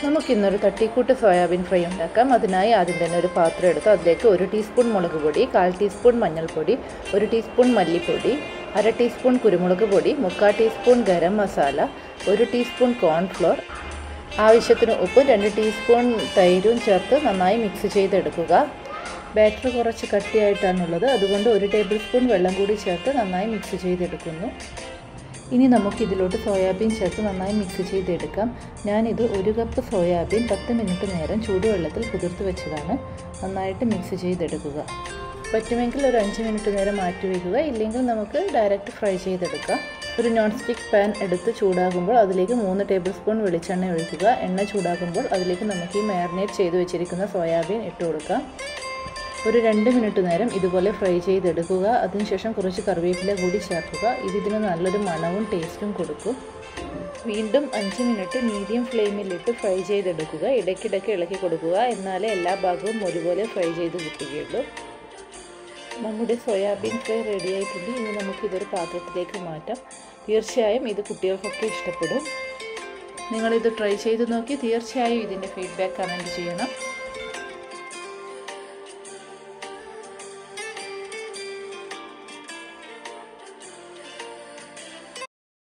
നമുക്കിന്നൊരു തട്ടിക്കൂട്ട് soybean fry ഉണ്ടാക്കാം. അതിനായി ആദ്യം തന്നെ ഒരു പാത്രം എടുത്ത് അതിലേക്ക് 1 ടീസ്പൂൺ മുളക് പൊടി, 1/4 ടീസ്പൂൺ മഞ്ഞൾപ്പൊടി, 1 ടീസ്പൂൺ മല്ലിപ്പൊടി, 1/2 ടീസ്പൂൺ കുരുമുളക് പൊടി, 3/4 teaspoon garam masala, 1 teaspoon cornflour, ആവശ്യത്തിന് ഉപ്പ്, 2 ടീസ്പൂൺ തൈരും ചേർത്ത് നന്നായി മിക്സ് ചെയ്തെടുക്കുക. ബാറ്റർ കുറച്ച് കട്ടിയായിട്ടാണുള്ളത്, അതുകൊണ്ട് 1 ടേബിൾ സ്പൂൺ വെള്ളം കൂടി ചേർത്ത് നന്നായി മിക്സ് ചെയ്തെടുക്കുന്നു. ഇനി നമുക്കിതിലോട്ട് സോയാബീൻ ചേർത്ത് നന്നായി മിക്സ് ചെയ്തെടുക്കാം. ഞാനിത് 1 കപ്പ് സോയാബീൻ 10 മിനിറ്റ് നേരം ചൂടുവെള്ളത്തിൽ കുതിർത്ത് വെച്ചതാണ്. നന്നായിട്ട് മിക്സ് ചെയ്തെടുക്കുക. പറ്റുമെങ്കിൽ ഒരു 5 മിനിറ്റ് നേരം മാറ്റി വയ്ക്കുക, ഇല്ലെങ്കിൽ നമുക്ക് ഡയറക്റ്റ് ഫ്രൈ ചെയ്തെടുക്കാം. ഒരു നോൺ സ്റ്റിക്ക് പാൻ എടുത്ത് ചൂടാകുമ്പോൾ അതിലേക്ക് 3 ടേബിൾ സ്പൂൺ വെളിച്ചെണ്ണ ഒഴിക്കുക. എണ്ണ ചൂടാകുമ്പോൾ അതിലേക്ക് നമുക്ക് ഈ മാരിനേറ്റ് ചെയ്ത് വെച്ചിരിക്കുന്ന സോയാബീൻ ഇട്ട് കൊടുക്കാം. ഒരു 2 മിനിറ്റ് നേരം ഇതുപോലെ ഫ്രൈ ചെയ്തെടുക്കുക. അതിനുശേഷം കുറച്ച് കറിവേപ്പില കൂടി ചേർക്കുക. ഇതിന് നല്ലൊരു മണവും ടേസ്റ്റും കൊടുക്കും. വീണ്ടും 5 മിനിറ്റ് മീഡിയം ഫ്ലെയിമിലിട്ട് ഫ്രൈ ചെയ്തെടുക്കുക. ഇടയ്ക്കിടയ്ക്ക് ഇളക്കി കൊടുക്കുക, എന്നാലേ എല്ലാ ഭാഗവും ഒരുപോലെ ഫ്രൈ ചെയ്ത് കിട്ടുകയുള്ളൂ. നമ്മുടെ സോയാബീൻ ഫ്രൈ റെഡിയായിട്ടുണ്ട്. ഇനി നമുക്കിതൊരു പാത്രത്തിലേക്ക് മാറ്റാം. തീർച്ചയായും ഇത് കുട്ടികൾക്കൊക്കെ ഇഷ്ടപ്പെടും. നിങ്ങളിത് ട്രൈ ചെയ്ത് നോക്കി തീർച്ചയായും ഇതിൻ്റെ ഫീഡ്ബാക്ക് കമൻറ്റ് ചെയ്യണം.